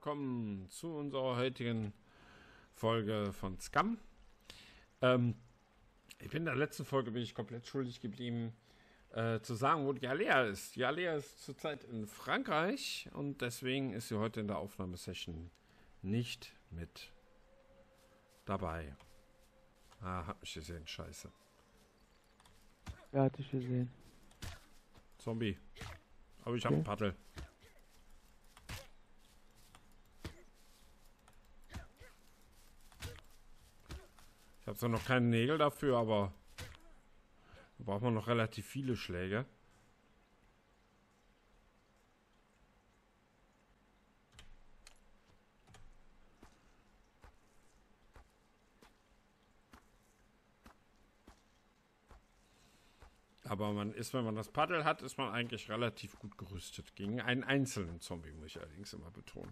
willkommen zu unserer heutigen Folge von Scum. In der letzten Folge bin ich komplett schuldig geblieben, zu sagen, wo die Alea ist. Die Alea ist zurzeit in Frankreich und deswegen ist sie heute in der Aufnahmesession nicht mit dabei. Hat mich gesehen, scheiße. Ja, hatte ich gesehen. Zombie. Aber ich habe ein Paddel. Ich habe zwar noch keine Nägel dafür, aber da braucht man noch relativ viele Schläge. Aber man ist, wenn man das Paddel hat, ist man eigentlich relativ gut gerüstet. Gegen einen einzelnen Zombie, muss ich allerdings immer betonen.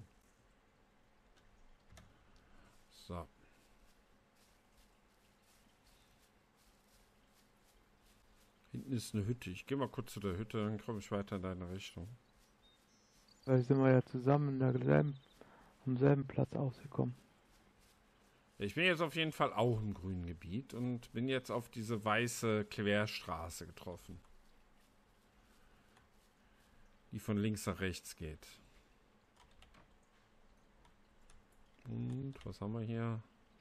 So. Hinten ist eine Hütte. Ich gehe mal kurz zu der Hütte, dann komme ich weiter in deine Richtung. Vielleicht sind wir ja zusammen am selben Platz ausgekommen. Ich bin jetzt auf jeden Fall auch im grünen Gebiet und bin jetzt auf diese weiße Querstraße getroffen. Die von links nach rechts geht. Und was haben wir hier?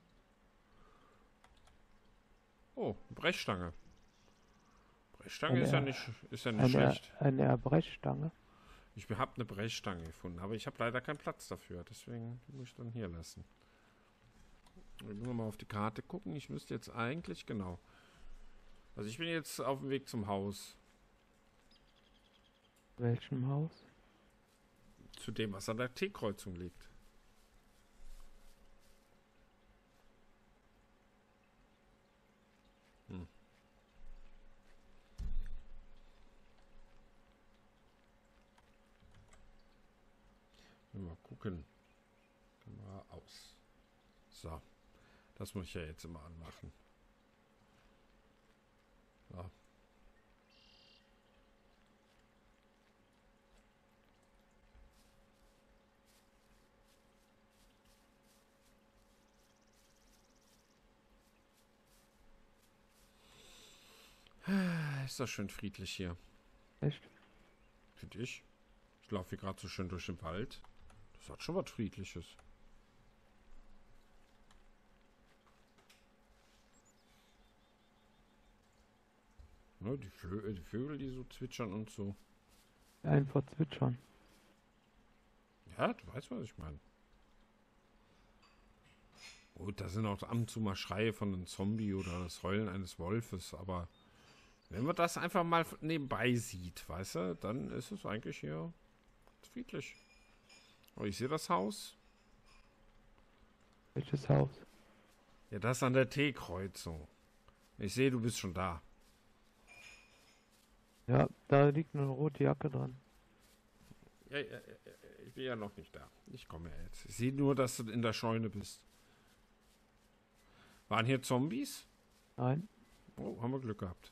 Oh, eine Brechstange. Brechstange ist ja nicht schlecht. Eine Brechstange? Ich habe eine Brechstange gefunden, aber ich habe leider keinen Platz dafür. Deswegen muss ich dann hier lassen. Ich muss mal auf die Karte gucken. Ich müsste jetzt eigentlich, genau. Also ich bin jetzt auf dem Weg zum Haus. Welchem Haus? Zu dem, was an der T-Kreuzung liegt. Mal gucken. Kamera aus. So. Das muss ich ja jetzt immer anmachen. So. Ist das schön friedlich hier. Echt? Finde ich. Ich laufe hier gerade so schön durch den Wald. Das hat schon was Friedliches. Ne, die Vögel, die so zwitschern und so. Einfach zwitschern. Ja, du weißt, was ich meine. Gut, da sind auch ab und zu mal Schreie von einem Zombie oder das Heulen eines Wolfes, aber wenn man das einfach mal nebenbei sieht, weißt du, dann ist es eigentlich hier friedlich. Oh, ich sehe das Haus. Welches Haus? Ja, das an der T-Kreuzung. Ich sehe, du bist schon da. Ja, da liegt eine rote Jacke dran. Ja, ich bin ja noch nicht da. Ich komme ja jetzt. Ich sehe nur, dass du in der Scheune bist. Waren hier Zombies? Nein. Oh, haben wir Glück gehabt.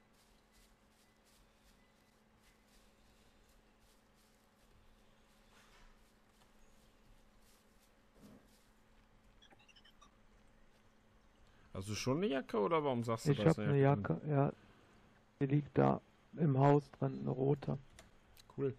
Hast du schon eine Jacke oder warum sagst du das? Ich habe eine Jacke, ja. Die liegt da im Haus dran, eine rote. Cool.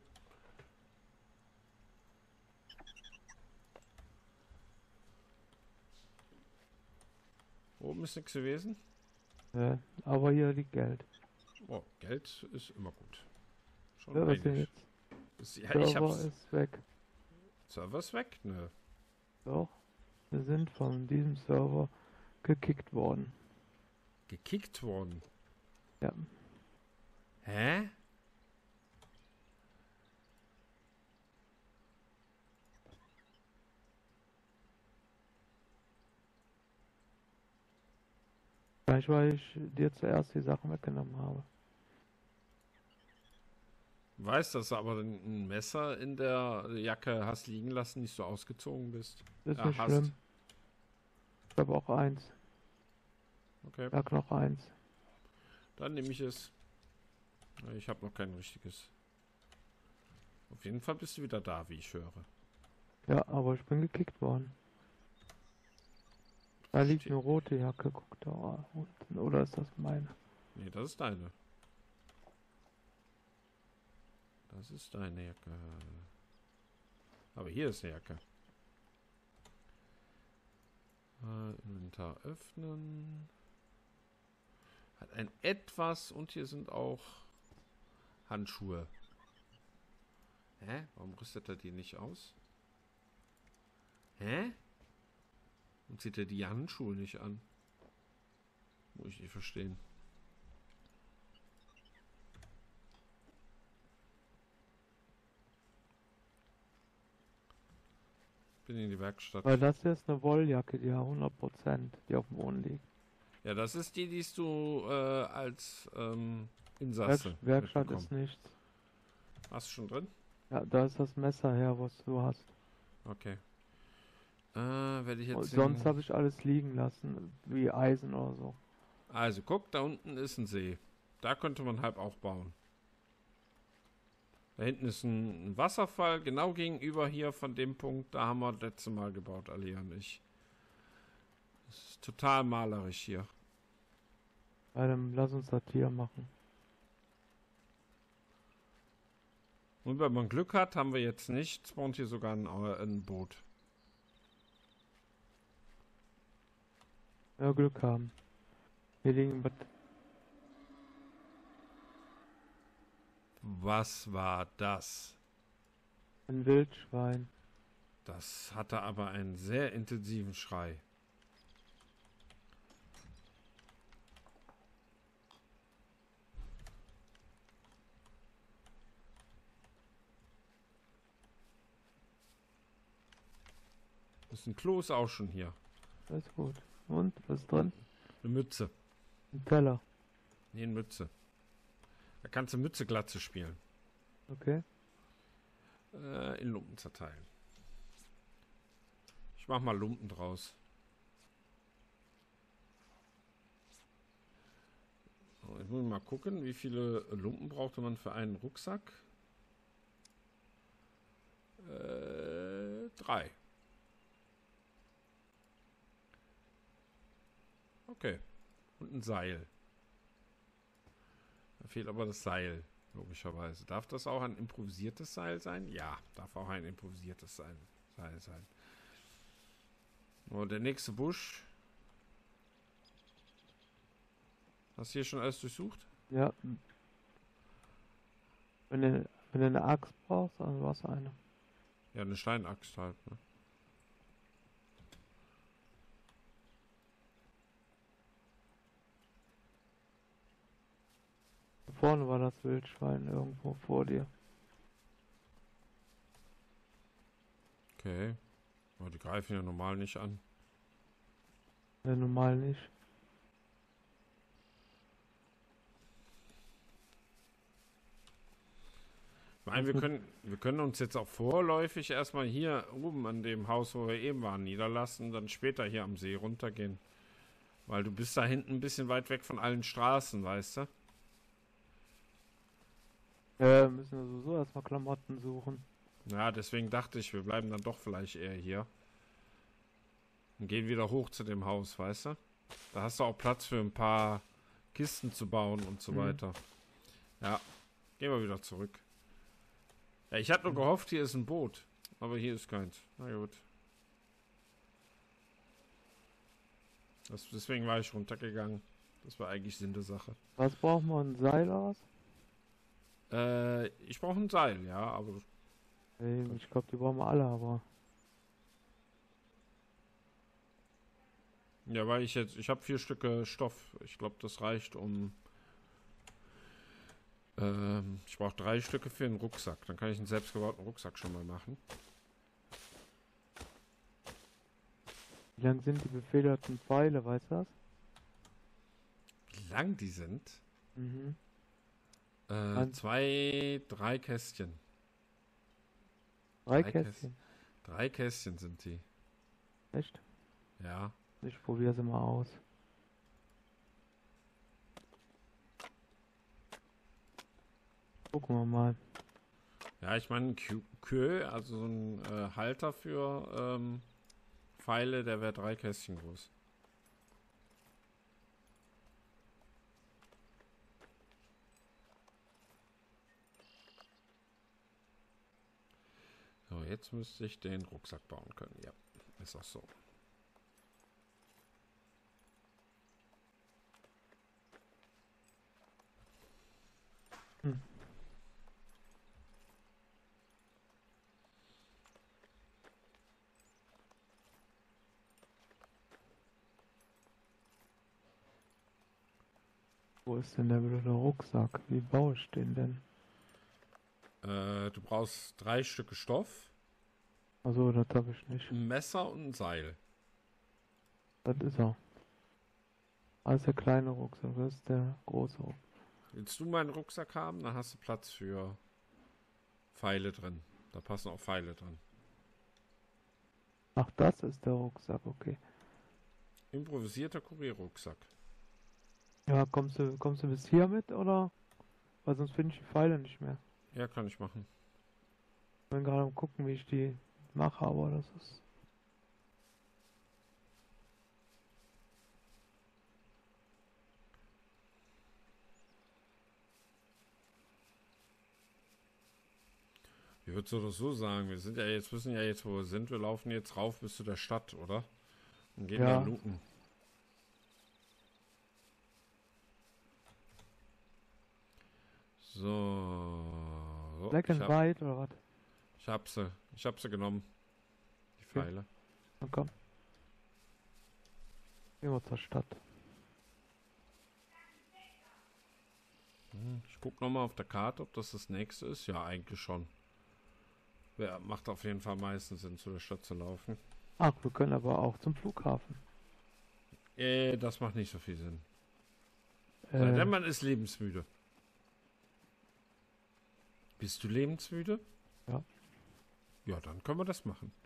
Oben ist nichts gewesen. Aber hier liegt Geld. Oh, Geld ist immer gut. Schon Ja, was denn einig. jetzt? Ja, ich Server hab's. ist weg. Server ist weg? Nö. Doch. Wir sind von diesem Server gekickt worden. Gekickt worden? Ja. Hä? Vielleicht, weil ich dir zuerst die Sachen weggenommen habe. Weißt, dass du aber ein Messer in der Jacke hast liegen lassen, nicht so ausgezogen bist. Das ist Ja, nicht hast. schlimm. Ich habe auch eins. Okay, Sag noch eins. dann nehme ich es. Ich habe noch kein richtiges. Auf jeden Fall bist du wieder da, wie ich höre. Ja, aber ich bin gekickt worden. Da liegt eine rote Jacke, guck da unten. Oder ist das meine? Nee, das ist deine. Das ist deine Jacke. Aber hier ist eine Jacke. Inventar öffnen. Hat ein etwas und hier sind auch Handschuhe. Hä? Warum rüstet er die nicht aus? Hä? Und zieht er die Handschuhe nicht an? Muss ich nicht verstehen. Bin in die Werkstatt. Weil das hier ist eine Wolljacke, die 100%, die auf dem Boden liegt. Ja, das ist die, die du als Insasse Werkstatt mitbekommen. ist nichts. Hast du schon drin? Ja, da ist das Messer her, was du hast. Okay. Werde ich Und jetzt sonst habe ich alles liegen lassen, wie Eisen oder so. Also guck, da unten ist ein See. Da könnte man halb auch bauen. Da hinten ist ein Wasserfall, genau gegenüber hier von dem Punkt. Da haben wir das letzte Mal gebaut, Ali und ich. Das ist total malerisch hier. Ja, dann lass uns das hier machen. Und wenn man Glück hat, haben wir jetzt nicht, spawnt hier sogar ein Boot. Ja, Glück haben. Hier liegen Was war das? ein Wildschwein. Das hatte aber einen sehr intensiven Schrei. Das Klo ist auch schon hier. Das ist gut. Und, was ist drin? Eine Mütze. Ein Teller. Nee, eine Mütze. Da kannst du Mütze-Glatze spielen. Okay. In Lumpen zerteilen. Ich mach mal Lumpen draus. So, ich muss mal gucken, wie viele Lumpen brauchte man für einen Rucksack. 3. Okay. Und ein Seil. Da fehlt aber das Seil, logischerweise. Darf das auch ein improvisiertes Seil sein? Ja, darf auch ein improvisiertes Seil sein. Und der nächste Busch. Hast du hier schon alles durchsucht? Ja. Wenn du eine Axt brauchst, dann brauchst du eine. Ja, eine Steinaxt halt, ne? Vorne war das Wildschwein irgendwo vor dir. Okay. Aber die greifen ja normal nicht an. Ja, normal nicht. Ich meine, wir können uns jetzt auch vorläufig erstmal hier oben an dem Haus, wo wir eben waren, niederlassen, dann später hier am See runtergehen. Weil du bist da hinten ein bisschen weit weg von allen Straßen, weißt du? Müssen wir sowieso erstmal Klamotten suchen. Ja, deswegen dachte ich, wir bleiben dann doch vielleicht eher hier. Und gehen wieder hoch zu dem Haus, weißt du? Da hast du auch Platz für ein paar Kisten zu bauen und so weiter. Ja, gehen wir wieder zurück. Ja, ich hatte nur gehofft, hier ist ein Boot. Aber hier ist keins. Na gut. Deswegen war ich runtergegangen. Das war eigentlich Sinn der Sache. Was braucht man? Ein Seil aus? Ich brauche ein Seil, ja, aber... Ich glaube, die brauchen wir alle, aber... Ja, weil ich habe 4 Stücke Stoff. Ich glaube, das reicht um... ich brauche 3 Stücke für einen Rucksack. Dann kann ich einen selbstgebauten Rucksack schon mal machen. Wie lang sind die befederten Pfeile, weißt du das? Wie lang die sind? Mhm. 2, 3 Kästchen. 3 Kästchen. 3 Kästchen sind die. Echt? Ja. Ich probiere sie mal aus. Gucken wir mal. Ja, ich meine, Queue, also so ein Halter für Pfeile, der wäre 3 Kästchen groß. So, jetzt müsste ich den Rucksack bauen können. Ja, ist auch so. Hm. Wo ist denn der blöde Rucksack? Wie baue ich den denn? Du brauchst 3 Stücke Stoff, Also, das habe ich nicht. ein Messer und ein Seil. Das ist er. Das ist der kleine Rucksack, das ist der große Rucksack. Willst du meinen Rucksack haben? Dann hast du Platz für Pfeile drin. Da passen auch Pfeile drin. Ach, das ist der Rucksack, okay. Improvisierter Kurierrucksack. Ja, kommst du bis hier mit, oder? Weil sonst finde ich die Pfeile nicht mehr. Ja, kann ich machen. Ich bin gerade am gucken, wie ich die mache, aber das ist... Ich würde so oder so sagen, wir sind ja jetzt, wissen ja jetzt, wo wir sind. Wir laufen jetzt rauf bis zu der Stadt, oder? Und gehen Ja. dann looten. So. Black and White, oder was? Ich hab sie. Ich hab sie genommen. Die Pfeile. Na komm. Gehen wir zur Stadt. Ich guck nochmal auf der Karte, ob das nächste ist. Ja, eigentlich schon. Ja, macht auf jeden Fall meistens Sinn, zu der Stadt zu laufen. Ach, wir können aber auch zum Flughafen. Das macht nicht so viel Sinn. Der Mann ist lebensmüde. Bist du lebensmüde? Ja. Ja, dann können wir das machen.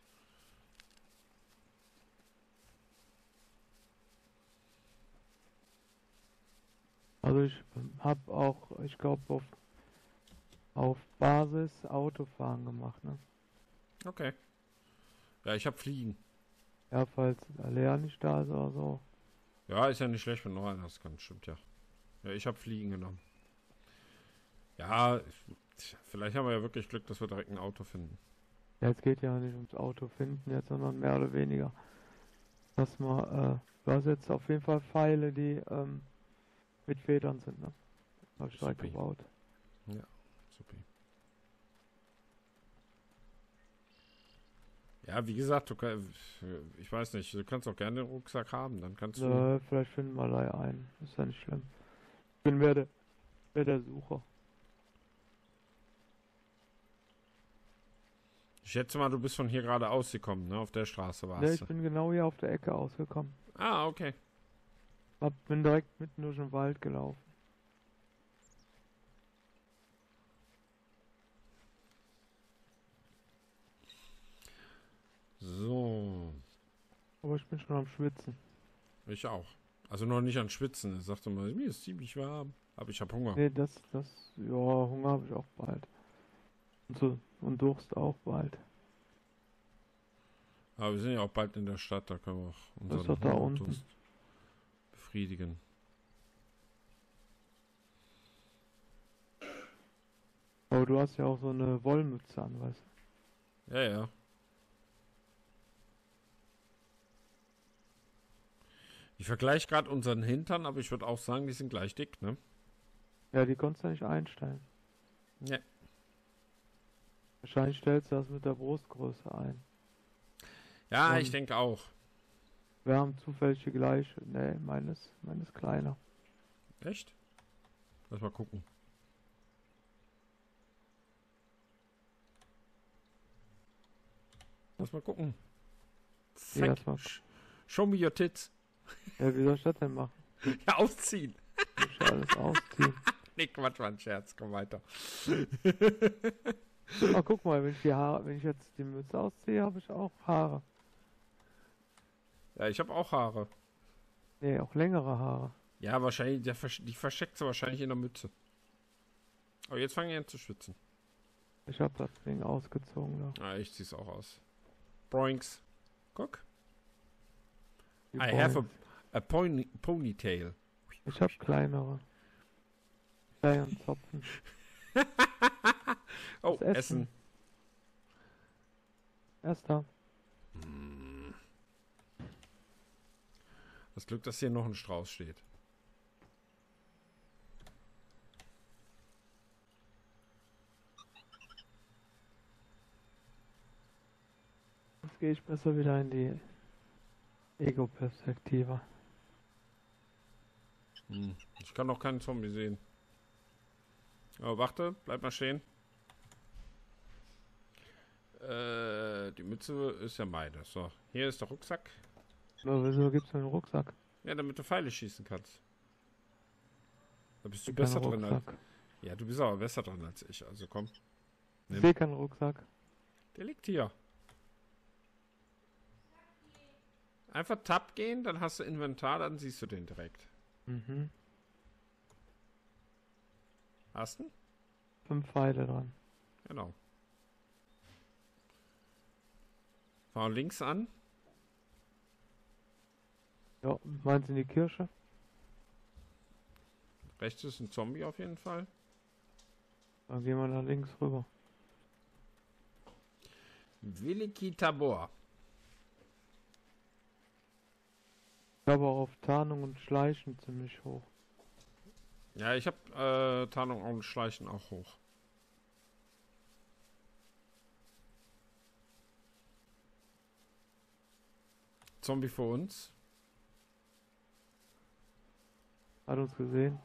Also ich habe auch, ich glaube, auf Basis Autofahren gemacht, ne? Okay. Ja, ich hab Fliegen. Ja, falls Alea nicht da ist oder so. Ja, ist ja nicht schlecht, wenn noch einer das kann. Stimmt ja. Ja, ich hab Fliegen genommen. Ja, vielleicht haben wir ja wirklich Glück, dass wir direkt ein Auto finden. Ja, es geht ja nicht ums Auto finden jetzt, sondern mehr oder weniger, dass man, du hast jetzt auf jeden Fall Pfeile, die mit Federn sind, ne? Hab ich direkt Supi. gebaut. Ja, super. Ja, wie gesagt, ich weiß nicht, du kannst auch gerne den Rucksack haben, dann kannst du... Vielleicht finden wir da einen, ist ja nicht schlimm. Ich bin wer der Sucher. Ich schätze mal, du bist von hier gerade ausgekommen, ne? Auf der Straße Ne, warst ich du. bin genau hier auf der Ecke ausgekommen. Ah, okay. Bin direkt mitten durch den Wald gelaufen. So, Aber ich bin schon am Schwitzen. ich auch. Also noch nicht an Schwitzen. Er sagte mal, mir ist ziemlich warm. Aber ich habe Hunger. Nee, ja, Hunger habe ich auch bald. Und Durst auch bald. Aber wir sind ja auch bald in der Stadt, da können wir auch Das ist unseren doch da Hungerdurst befriedigen. Aber du hast ja auch so eine Wollmütze an, weißt du? Ja, ja. Ich vergleiche gerade unseren Hintern, aber ich würde auch sagen, die sind gleich dick, ne? Ja, die konntest du nicht einstellen. Ja. Wahrscheinlich stellst du das mit der Brustgröße ein. Ja, ich denke auch. Wir haben zufällig die gleiche. Nee, meines kleiner. Echt? Lass mal gucken. Lass mal gucken. Ja, Zack. Show me your tits. Ja, wie soll ich das denn machen? Ja, ausziehen. Muss ich alles ausziehen. Nee, Quatsch, war ein Scherz. Komm weiter. Oh, guck mal, wenn ich jetzt die Mütze ausziehe, habe ich auch Haare. Ja, ich habe auch Haare. Nee, auch längere Haare. Ja, wahrscheinlich, die versteckt sie wahrscheinlich in der Mütze. Aber jetzt fangen die an zu schwitzen. Ich hab das Ding ausgezogen da. Ah, ich zieh's auch aus. Broinks. Guck. Die I have Points. a ponytail. Ich hab kleinere. Kleinen Zopfen. Oh, Das Essen. Erster. Das Glück, dass hier noch ein Strauß steht. Jetzt gehe ich besser wieder in die Ego-Perspektive. Ich kann noch keinen Zombie sehen. Aber warte, bleib mal stehen. Die Mütze ist ja meine. So, hier ist der Rucksack. Aber wieso gibt's einen Rucksack? Ja, damit du Pfeile schießen kannst. Da bist du Kein besser drin als... Rucksack. Ja, du bist aber besser drin als ich. Also komm. Ich sehe keinen Rucksack. Der liegt hier. Einfach Tab gehen, dann hast du Inventar, dann siehst du den direkt. Mhm. Hast du? 5 Pfeile dran. Genau. Fahr links an. Ja, meinst du in die Kirche? Rechts ist ein Zombie auf jeden Fall. Dann gehen wir nach links rüber. Veliki Tabor. Ich habe auch auf Tarnung und Schleichen ziemlich hoch. Ja, ich habe Tarnung und Schleichen auch hoch. Zombie vor uns. Hat uns gesehen.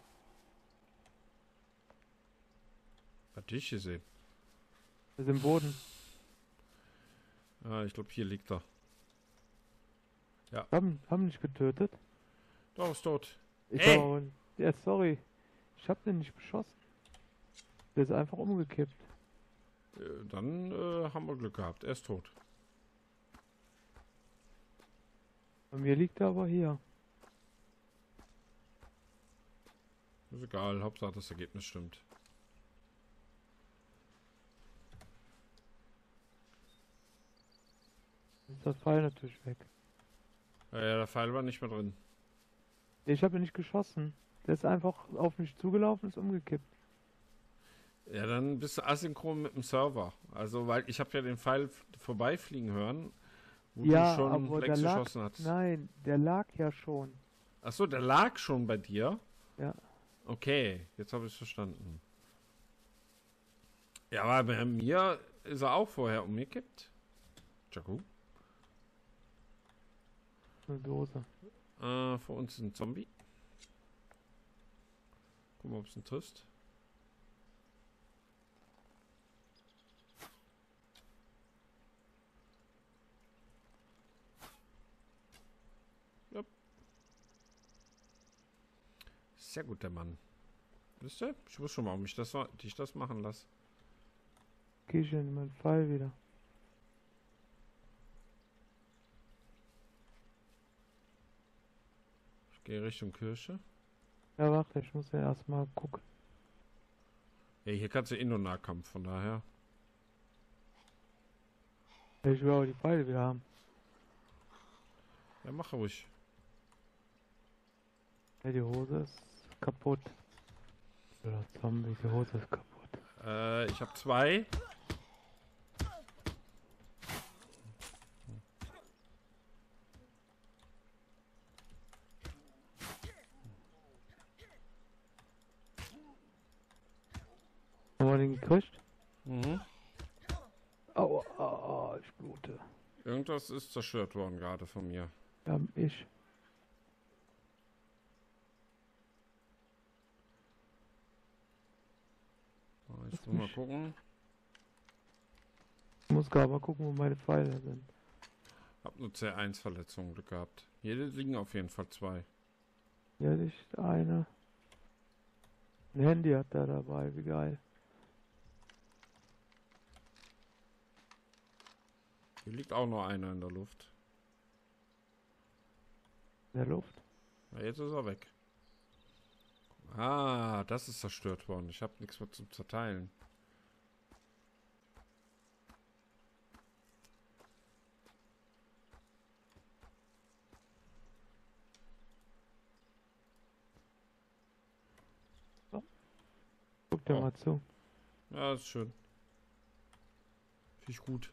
Hat dich gesehen. Wir sind im Boden. Ah, ich glaube, hier liegt er. Haben nicht getötet. Doch, ist tot. Ich Ey! aber, ja, sorry. Ich hab den nicht beschossen. Der ist einfach umgekippt. Dann haben wir Glück gehabt. Er ist tot. Bei mir liegt er aber hier. Ist egal. Hauptsache das Ergebnis stimmt. Jetzt ist das Pfeil natürlich weg. Ja, der Pfeil war nicht mehr drin. Ich habe ihn nicht geschossen. Der ist einfach auf mich zugelaufen, ist umgekippt. Ja, dann bist du asynchron mit dem Server. Also, weil ich habe ja den Pfeil vorbeifliegen hören, wo Ja, du schon aber Flex der lag, geschossen hast. nein, der lag ja schon. Achso, der lag schon bei dir? Ja. Okay, jetzt habe ich es verstanden. Ja, aber bei mir ist er auch vorher umgekippt. Jaku. Eine Dose. Vor uns ist ein Zombie. Guck mal, ob es ihn trifft. Yep. Sehr gut, der Mann. Wisst ihr? Ich wusste schon mal, warum dich das machen lasse. Geh ich in meinen Pfeil wieder. Ich gehe Richtung Kirche. Ja, warte, ich muss ja erstmal gucken. Ja, hier kannst du eh nur Nahkampf, von daher. Ich will auch die Pfeile wieder haben. Ja, mach ruhig. Ja, die Hose ist kaputt. Oder Zombie, die Hose ist kaputt. Ich habe 2. Haben wir den gekriegt? Mhm. Aua, ich blute. Irgendwas ist zerstört worden gerade von mir. Ja, ich. Ich muss mal gucken. Ich muss gerade mal gucken, wo meine Pfeile sind. Hab nur C1 Verletzungen Glück gehabt. Hier liegen auf jeden Fall 2. Hier liegt eine. Ein Handy hat er dabei, wie geil. Hier liegt auch noch einer in der Luft. In der Luft. Na, jetzt ist er weg. Ah, das ist zerstört worden. Ich habe nichts mehr zum Zerteilen. Guck dir Oh. mal zu. Ja, ist schön. Finde ich gut.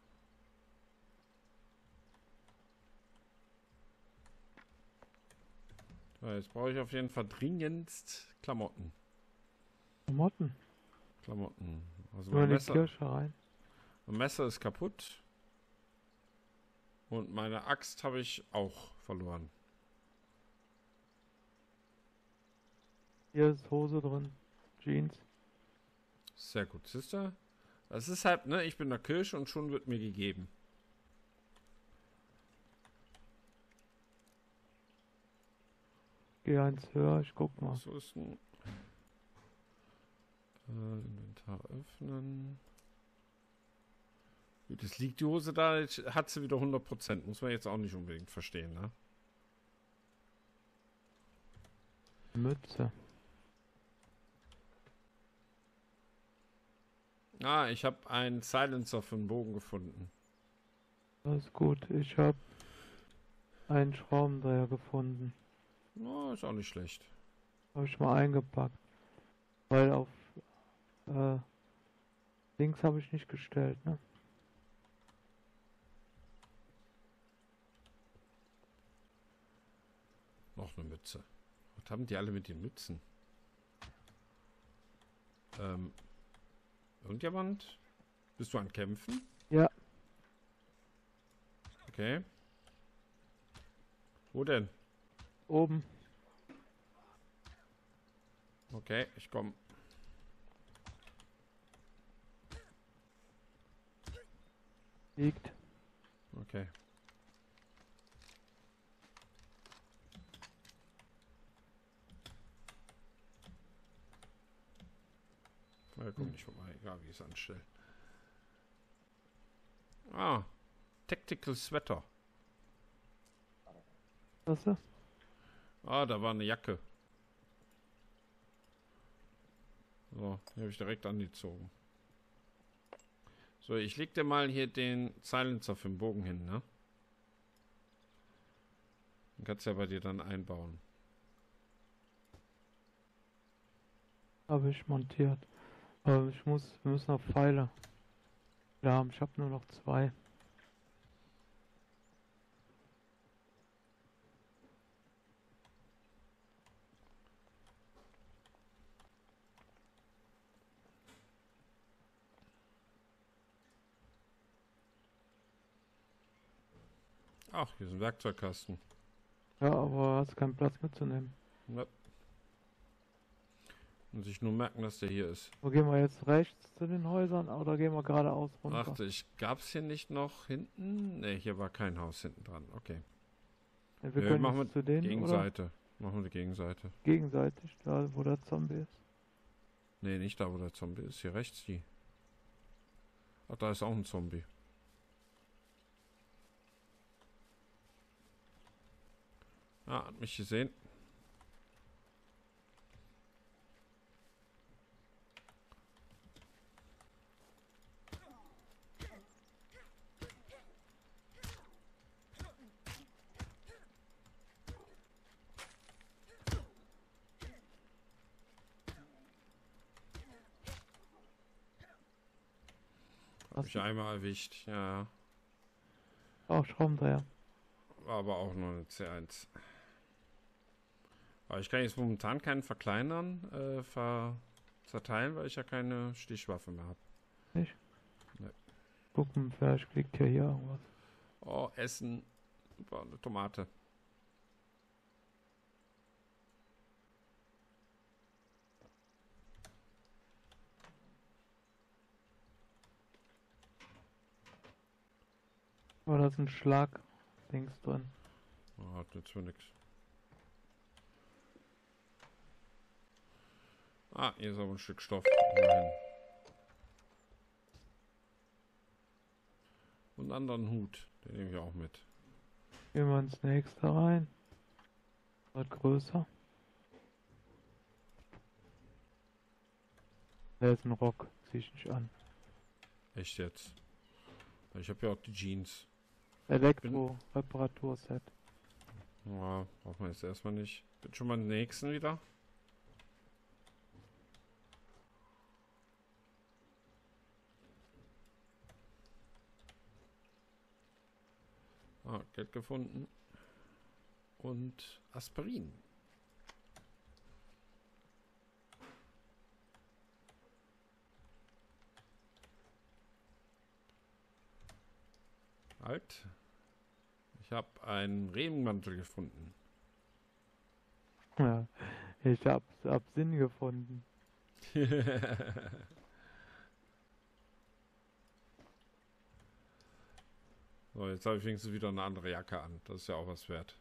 So, jetzt brauche ich auf jeden Fall dringendst Klamotten. Klamotten. Klamotten. Also Nur mein in die Messer, Kirche rein. mein Messer ist kaputt. Und meine Axt habe ich auch verloren. Hier ist Hose drin. Jeans. Sehr gut, siehst du? Das ist halt, ne, ich bin in der Kirche und schon wird mir gegeben. Geh eins höher, ich guck mal. So ist ein Inventar öffnen. Gut, es liegt die Hose da, jetzt hat sie wieder 100%. Muss man jetzt auch nicht unbedingt verstehen, ne? Mütze. Ah, ich habe einen Silencer für den Bogen gefunden. Das ist gut. Ich habe einen Schraubendreher gefunden. Oh, ist auch nicht schlecht. Habe ich mal eingepackt. Weil auf links habe ich nicht gestellt, ne? Noch eine Mütze. Was haben die alle mit den Mützen? Irgendjemand? Bist du an Kämpfen? Ja, Okay. Wo denn? oben. Okay, ich komme. Liegt. Okay. Ja, komm nicht vorbei, egal wie ich es anstelle. Ah, Tactical Sweater. Was ist? Ah, da war eine Jacke. So, die habe ich direkt angezogen. So, ich leg dir mal hier den Silencer für den Bogen hin, ne? Den kannst du ja bei dir dann einbauen. Habe ich montiert. Aber wir müssen noch Pfeile. Ja, ich habe nur noch 2. Ach, hier ist ein Werkzeugkasten. Ja, aber hast keinen Platz mitzunehmen. Ja. Muss ich nur merken, dass der hier ist. Wo gehen wir jetzt rechts zu den Häusern oder gehen wir geradeaus runter? Achte, gab's hier nicht noch hinten? Ne, hier war kein Haus hinten dran. Okay. Ja, wir Nö, können machen jetzt zu denen oder Gegenseite. Machen wir die Gegenseite. gegenseitig, da wo der Zombie ist. Ne, nicht da, wo der Zombie ist. Hier rechts die. Ach, da ist auch ein Zombie. Ah, hat mich gesehen. Hab Hast mich du einmal erwischt. Ja, auch Schraubendreher? war aber auch nur eine C1. Aber ich kann jetzt momentan keinen verkleinern, zerteilen, weil ich ja keine Stichwaffe mehr habe. Nicht? Nee. Gucken, vielleicht liegt ja hier irgendwas. Oh, Essen. Super, eine Tomate. Oh, da ist ein Schlag-Dings drin. Oh, hat nützt mir nix. Ah, hier ist aber ein Stück Stoff. Immerhin. Und einen anderen Hut. Den nehme ich auch mit. Gehen wir ins nächste rein. Wird größer. Der ist ein Rock, zieh ich nicht an. Echt jetzt. Ich habe ja auch die Jeans. Elektro-Reparaturset. Ja, braucht man jetzt erstmal nicht. Bin schon mal den nächsten wieder. Geld gefunden. Und Aspirin. Halt. Ich habe einen Regenmantel gefunden. Ja, ich hab Sinn gefunden. So, jetzt habe ich wenigstens wieder eine andere Jacke an. Das ist ja auch was wert.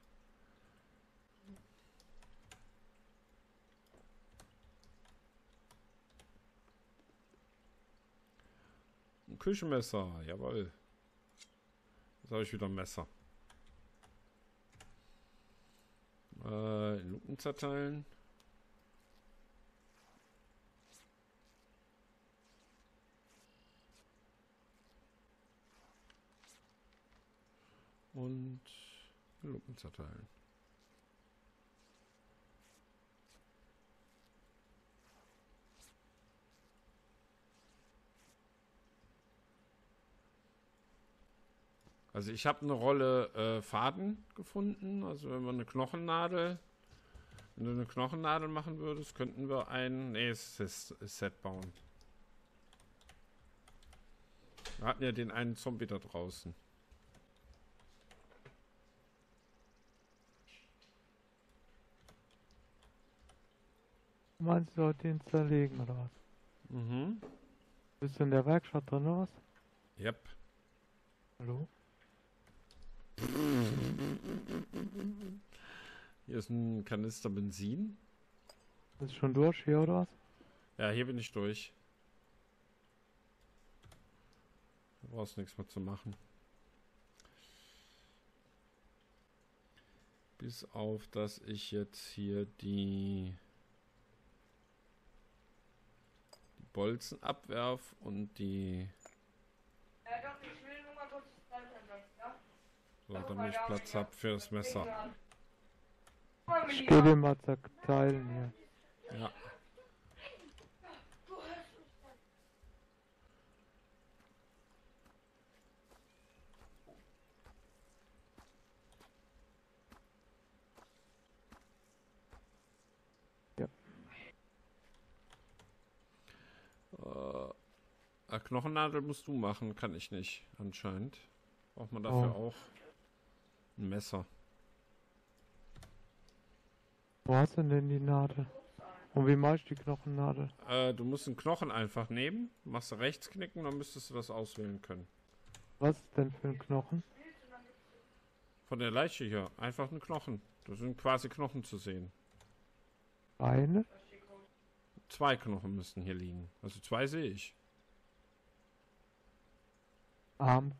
Ein Küchenmesser, jawohl. Jetzt habe ich wieder ein Messer. Luken zerteilen. Und Luken zerteilen. Also ich habe eine Rolle Faden gefunden. Also wenn wir eine Knochennadel, wenn du eine Knochennadel machen würdest, könnten wir ein Set bauen. Wir hatten ja den einen Zombie da draußen. Du meinst, du sollst ihn zerlegen oder was? Mhm. Bist du in der Werkstatt drin oder was? Yep. Hallo? Hier ist ein Kanister Benzin. Bist du schon durch hier oder was? Ja, hier bin ich durch. Du brauchst nichts mehr zu machen. Bis auf, dass ich jetzt hier die Bolzen abwerf und die... Doch, ich will nur mal kurz ja? So, damit ich Platz habe für das Messer. Ich geh dir mal zerteilen hier. Ja. Ja. Knochennadel musst du machen, kann ich nicht, anscheinend. Braucht man dafür auch ein Messer. Wo hast du denn die Nadel? Und wie mach ich die Knochennadel? Du musst einen Knochen einfach nehmen, machst du rechtsknicken, dann müsstest du das auswählen können. Was ist denn für ein Knochen? Von der Leiche hier, einfach ein Knochen. Da sind quasi Knochen zu sehen. Eine? 2 Knochen müssten hier liegen. Also 2 sehe ich. Arm?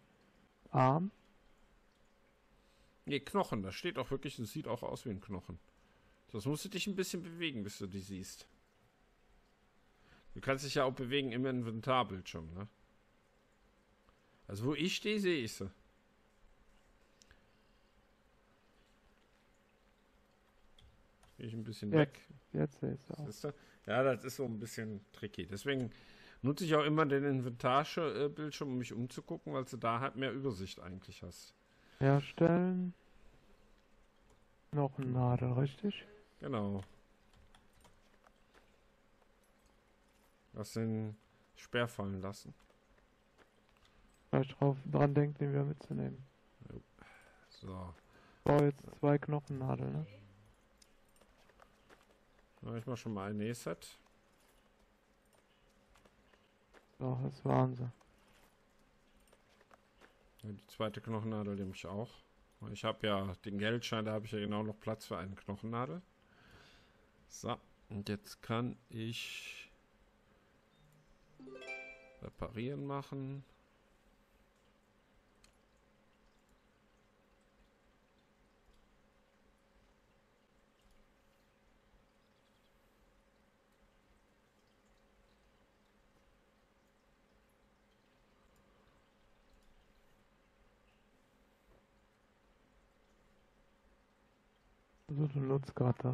Nee, Knochen, da steht auch wirklich, das sieht auch aus wie ein Knochen. Das musst du dich ein bisschen bewegen, bis du die siehst. Du kannst dich ja auch bewegen im Inventarbildschirm, ne? Also wo ich stehe, sehe ich sie. Gehe ich ein bisschen weg. Jetzt sehe ich es auch. Siehst du? Ja, das ist so ein bisschen tricky. Deswegen nutze ich auch immer den Inventarbildschirm, um mich umzugucken, weil du da halt mehr Übersicht eigentlich hast. Herstellen. Knochennadel, richtig? Genau. Lass den Speer fallen lassen. Vielleicht dran denken, den wieder mitzunehmen. So. Ich brauche jetzt 2 Knochennadeln, ne? Na, ich mach schon mal ein Nähset. So, das waren sie. Ja, die zweite Knochennadel nehme ich auch. Ich habe ja den Geldschein, da habe ich ja genau noch Platz für eine Knochennadel. So, und jetzt kann ich reparieren machen. Also du nutzt gerade das.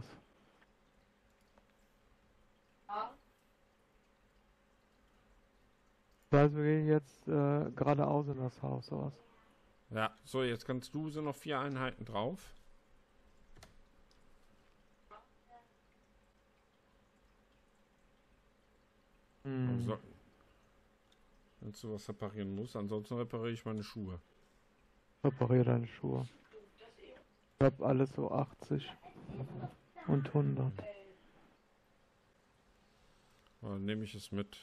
Das heißt, wir gehen jetzt geradeaus in das Haus, oder was? Ja, so, jetzt kannst du, sind noch 4 Einheiten drauf. Also, wenn du was reparieren musst, ansonsten repariere ich meine Schuhe. Repariere deine Schuhe. Ich hab alles so 80 und 100. Dann nehme ich es mit.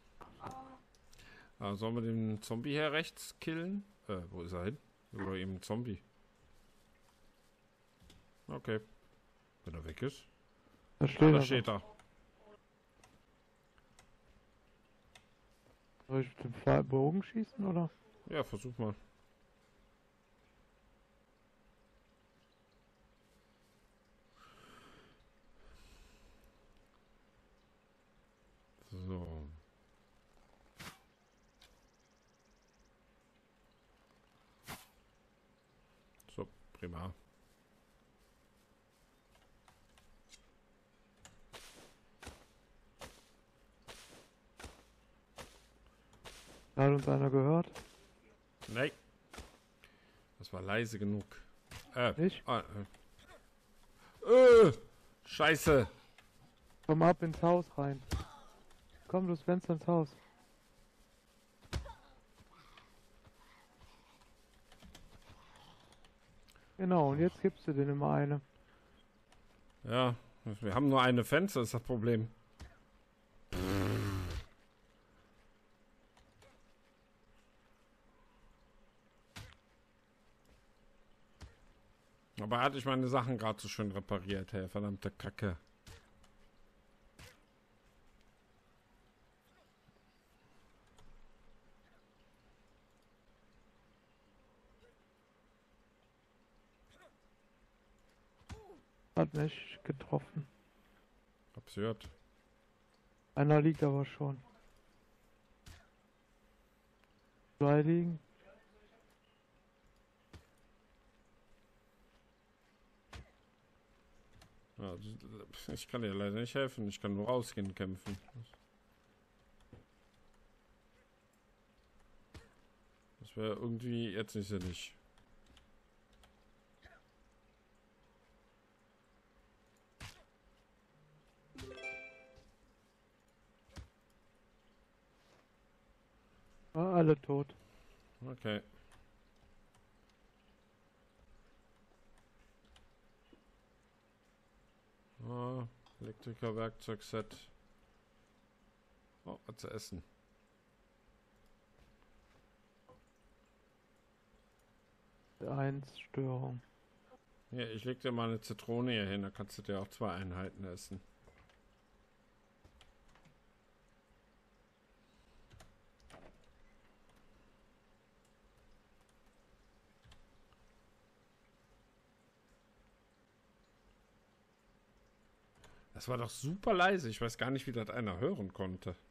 Sollen wir den Zombie hier rechts killen? Wo ist er hin? Oder eben ein Zombie? Okay. Wenn er weg ist. Da steht Da er. steht er. Soll ich mit dem Bogen schießen, oder? Ja, versuch mal. So. So, prima. Hat uns einer gehört? Nein. Das war leise genug. Nicht? Scheiße. Komm ab ins Haus rein. Komm, du Fenster ins Haus. Genau, und jetzt gibst du denen immer eine. Ja, wir haben nur eine Fenster, ist das Problem. Aber hatte ich meine Sachen gerade so schön repariert, hey, verdammte Kacke. Hat nicht getroffen. Absurd. Einer liegt aber schon. 2 liegen. Ja, ich kann dir leider nicht helfen, ich kann nur rausgehen kämpfen. Das wäre irgendwie jetzt nicht sinnig. Alle tot. Okay. Elektriker, Werkzeugset. Oh, was zu essen. Störung. Ja, ich leg dir mal eine Zitrone hier hin, da kannst du dir auch 2 Einheiten essen. Das war doch super leise. Ich weiß gar nicht, wie das einer hören konnte.